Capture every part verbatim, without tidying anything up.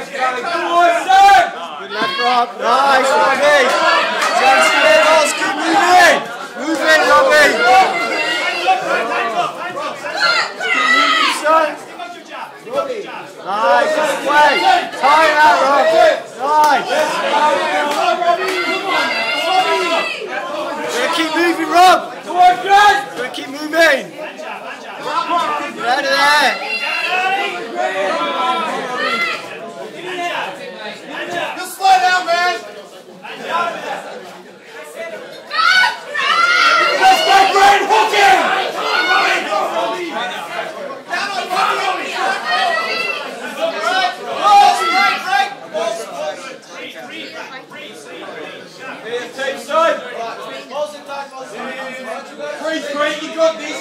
Good left, Rob. Nice, Robbie. Chance to get balls. Keep moving. Move in, Robbie. Keep moving, son. Nice. This way. Tie that, Rob. Nice. We're gonna keep moving, Rob. We're gonna keep moving. Get out of there. Just slow down, man. Let's go, Brian. Hook him. Come on, Robbie. Down on Robbie. Balls, break, break. Balls, balls. Here, team side. Balls in tight, balls in tight. Freeze, Greg, you got this.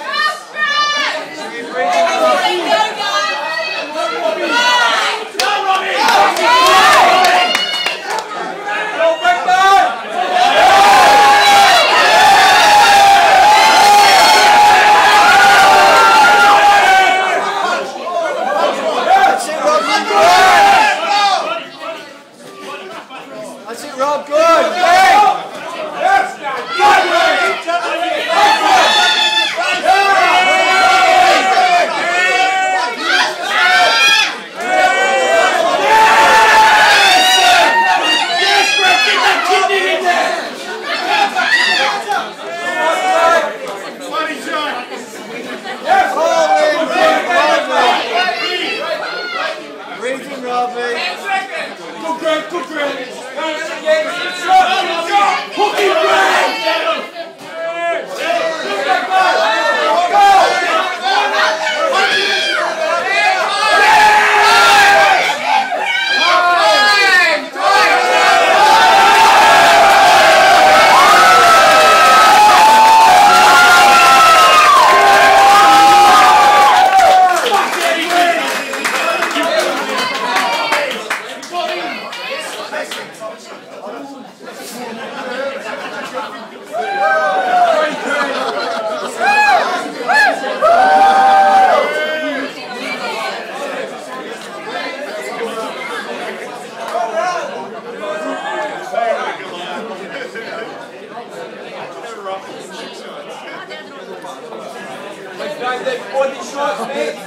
That's it, Rob. Good. Hey. Breathing, Robbie. Good grab, good grab. Hook him, Greg. Body shots, mate.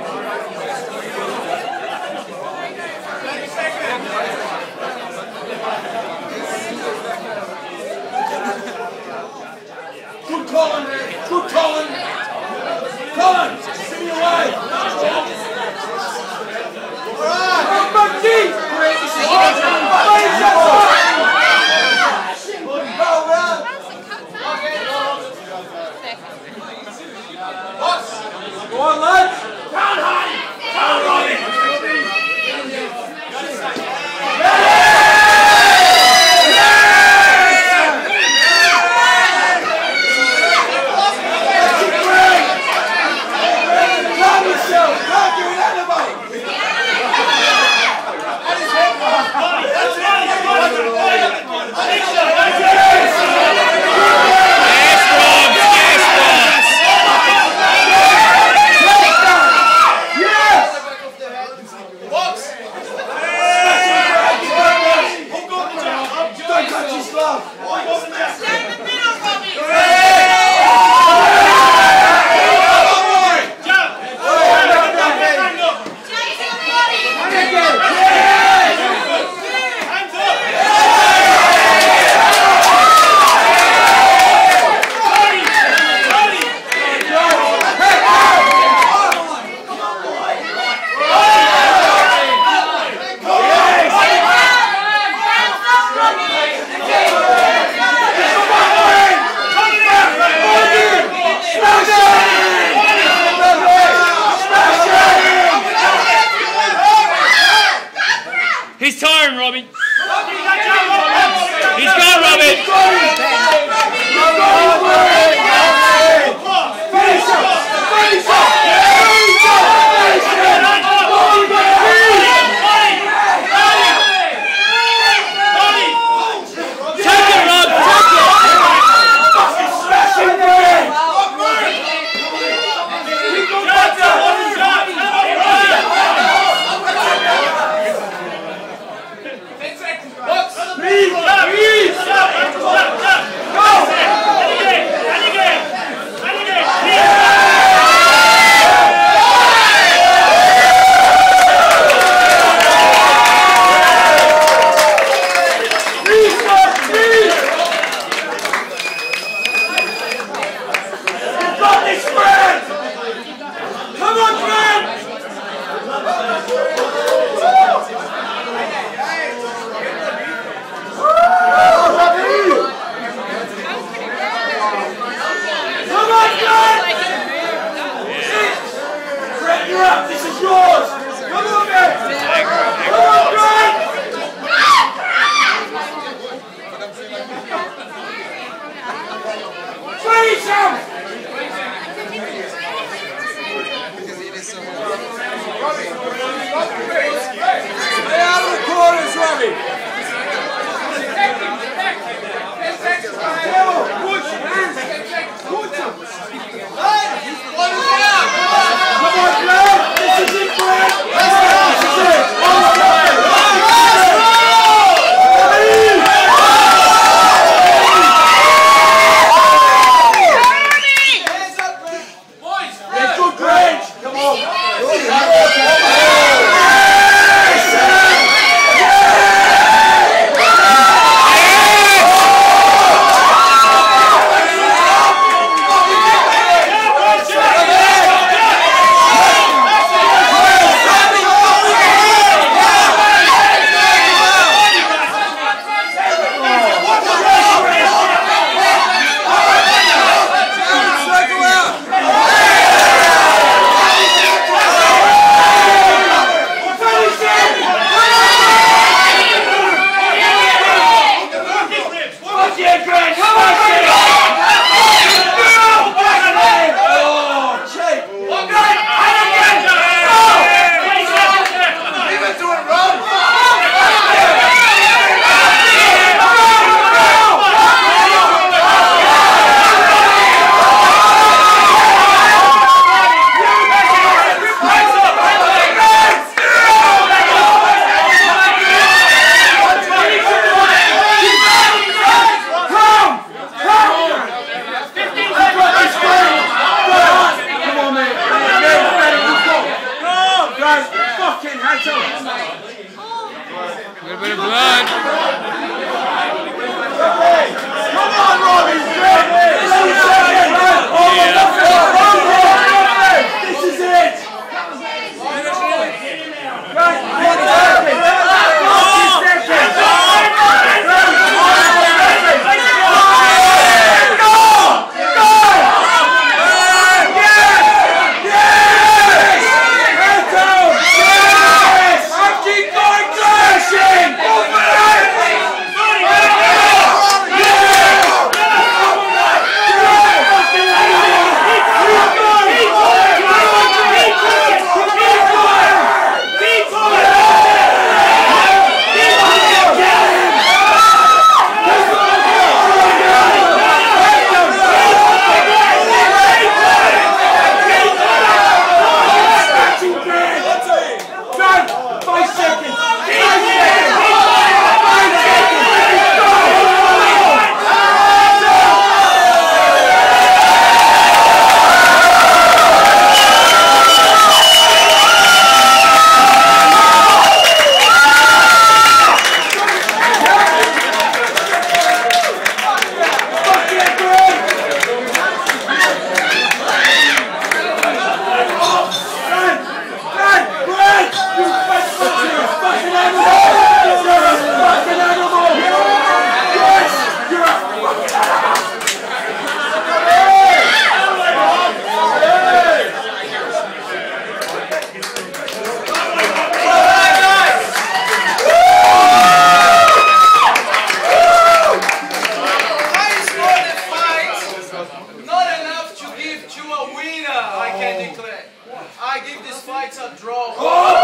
Good Colin, good Colin. Colin, see you away. Alright. Go on, lads! Down high! Down, Robbie! Calm yourself! Can't do it, anybody! He's tiring, Robbie. He's gone, Robbie. Finish up! Finish up! Take it, Rob. Take it. Little bit of blood. Come on, Robbie! This is it! I give this fight a draw.